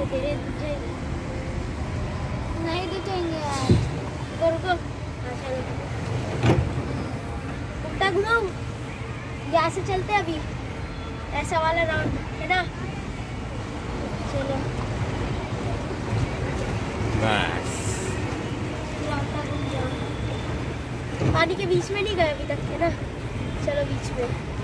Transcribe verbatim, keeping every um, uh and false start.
तेरे तुझे नहीं दिखेंगे यार। रुको रुको, हाँ चलो उल्टा घुमाओ, यहाँ से चलते अभी ऐसा वाला राउंड है ना। चलो बस पानी के बीच में नहीं गए अभी तक है ना। चलो बीच में